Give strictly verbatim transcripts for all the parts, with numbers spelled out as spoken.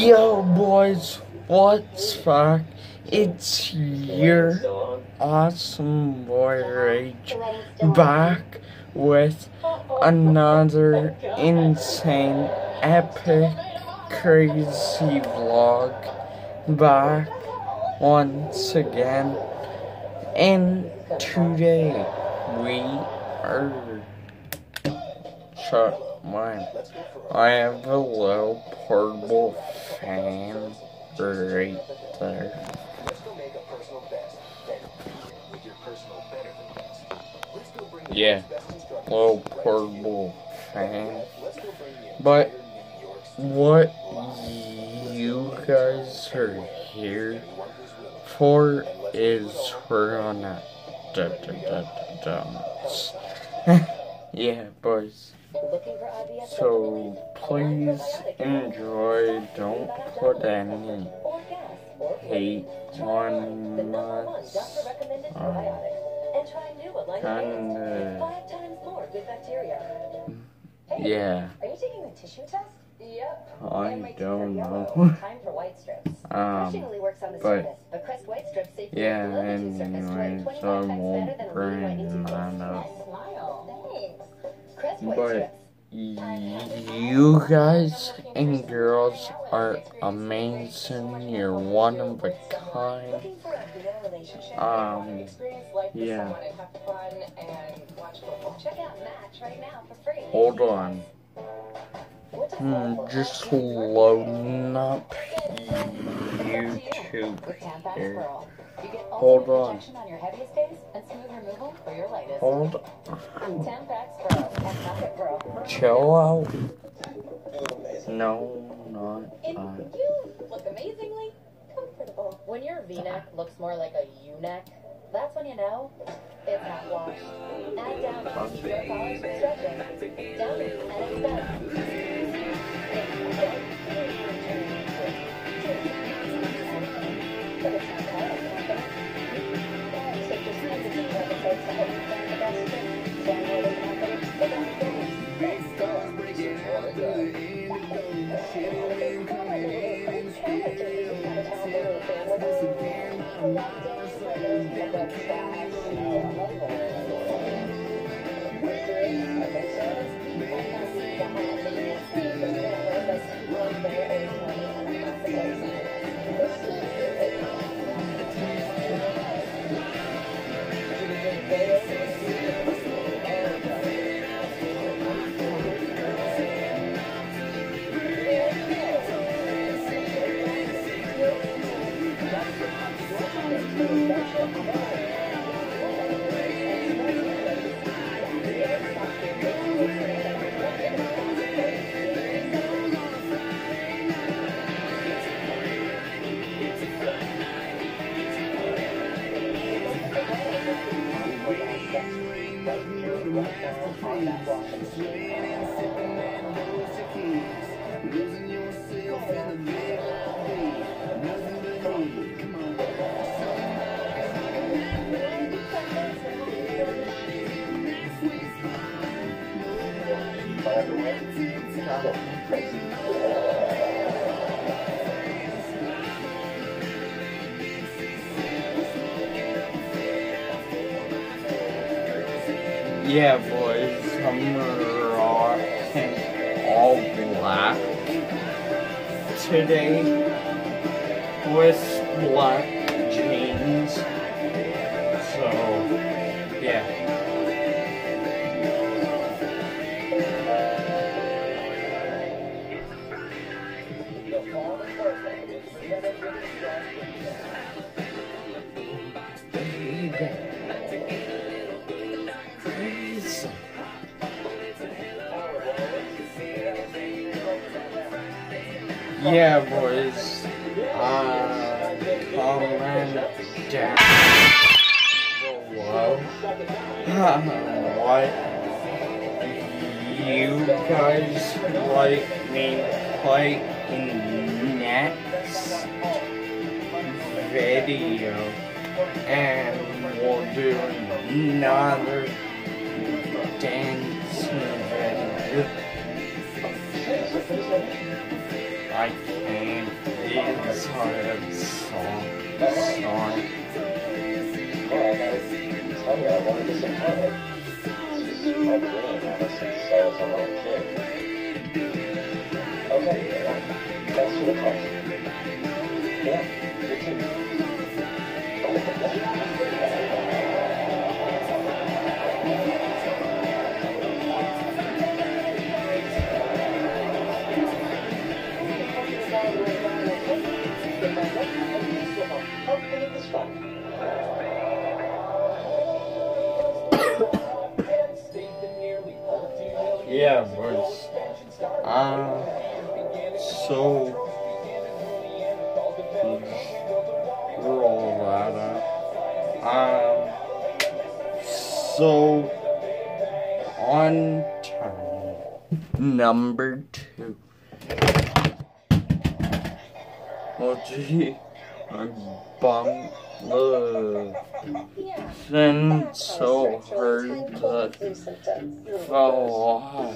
Yo boys, what's fuck? It's your awesome boy Rage back with another insane, epic, crazy vlog. Back once again, and today we are shut mine. I have a little portable fan right there. Yeah, little portable fan. But what you guys are here for is we're gonna da, da, da, dance. Yeah, boys. So please enjoy. Don't put any hate on us. Um, kinda. Yeah. Are you taking the tissue test? Yep. I don't know. Time for white strips. Um, but yeah, anyway, so I won't bring that up. But you guys and girls are amazing. You're one of a kind. Um, yeah. Hold on. Hmm, just loading up YouTube here. Hold on. Hold on. Chill out. No, not that. You look amazingly comfortable. When your V-neck looks more like a U-neck, that's when you know it's not washed. Add down your polish and stretching. Down and it's done. Yeah, boys, I'm rocking all black today with black jeans. So, yeah. Yeah, boys, uh, comment down below what you guys like me play in next video, and we'll do another dancing video. I can't is hard song. Song. Well, I gotta tell you, I wanted to support it. It's my dream ever since I was a little kid. Okay, thanks for the question. Yeah, you too. Yeah, boys. Uh, so roll that up. Um, so on turn number two. Oh gee, I bumped the thing so hard that fell off.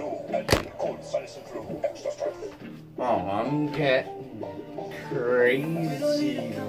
Oh, I'm getting crazy.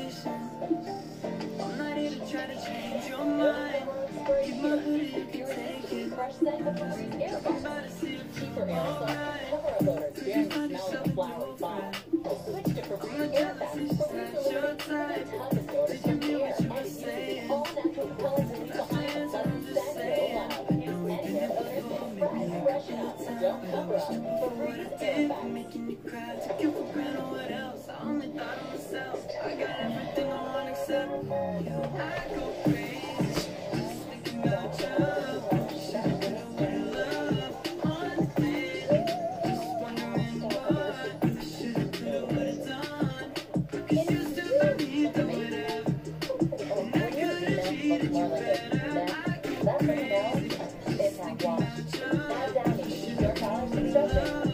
Making you cry, took you for granted, what else? I only thought of myself. I got everything I want except you. I go crazy, just thinking about you. Should've been a little love on the thing. Just wondering what I should've, could've, would've done. Cause you still need the whatever. And I could've treated you better. I go crazy, just thinking about you.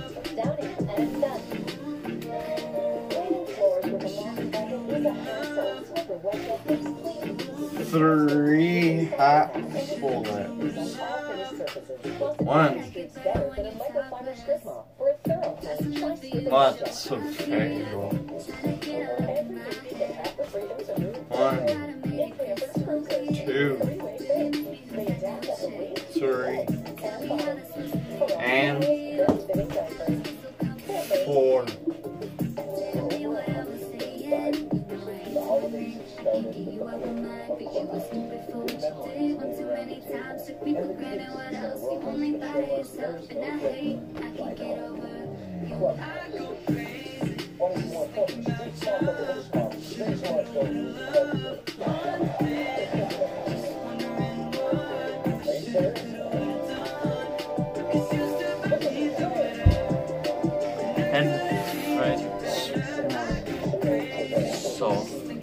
Three hot bullets. One. Lots of fail. One. Two. Three. And four. Took me for granted, what else? You only thought of yourself, and I hate, I can't get over you. I go crazy, thinking about you. Should've been love, one thing. Just wondering what I should've, could've done. Cause you still need the better. And friends. So.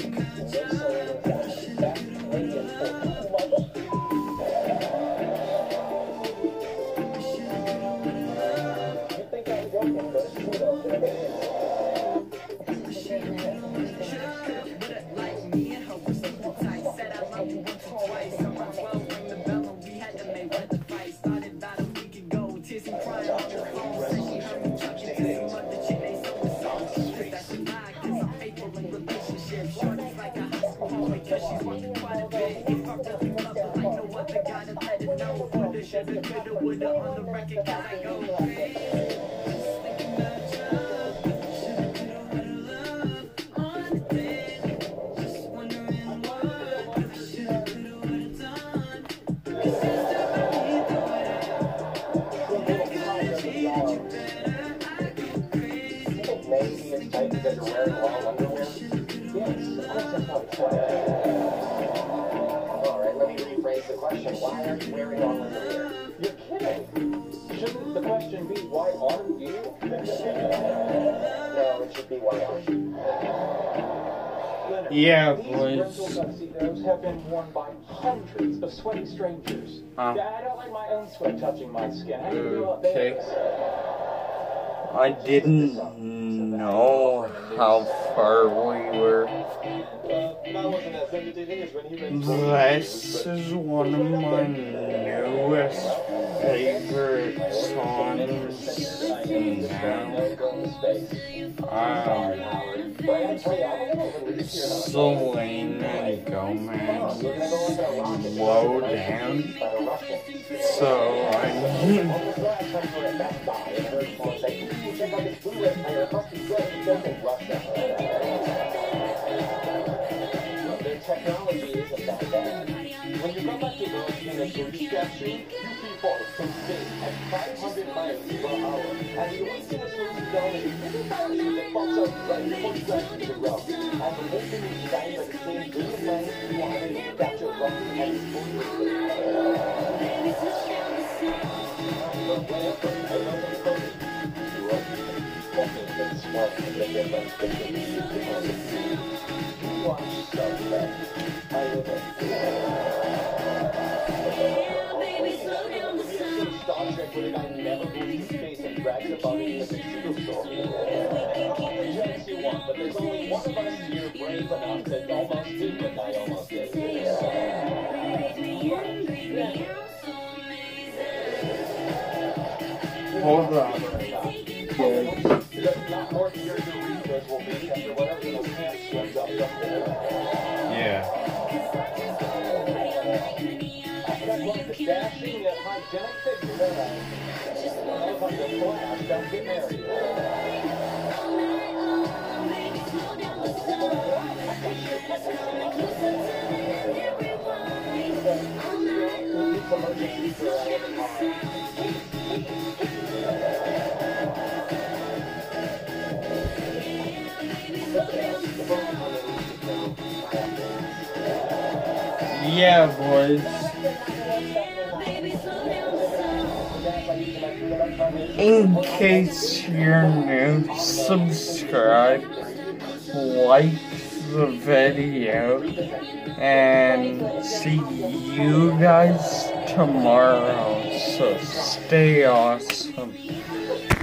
Why aren't you wearing long underwear? You're kidding. Shouldn't the question be, why aren't you? No, it should be, why aren't you? Leonard, Yeah, these boys. rental tuxedos have been worn by hundreds of sweaty strangers. Huh. I don't like my own sweat touching my skin. How do you feel about Okay. theirs? I didn't know how far we were This is one of my newest favorite songs now. Um, Selena Gomez, Slow Down. So, I mean, their technology isn't that bad. When you go back to the initial discussion, you people can space at five hundred miles per hour, and the only thing that slows you down is a little that pops up right before you crash into the ground. And the whole thing is designed by the same brilliant minds who are able to capture roughly and Star Trek where the guy never goes to space and brags about it as a true story. Yes, you want, but there's only one of us here brave enough to almost do what I almost did. hold on. There's not more here to read as will be after whatever those hands swims up up there. Yeah. The dashing yet hygienic figure that I just love like a flash doesn't get married. Yeah, boys. In case you're new, subscribe, like the video, and see you guys tomorrow. So stay awesome.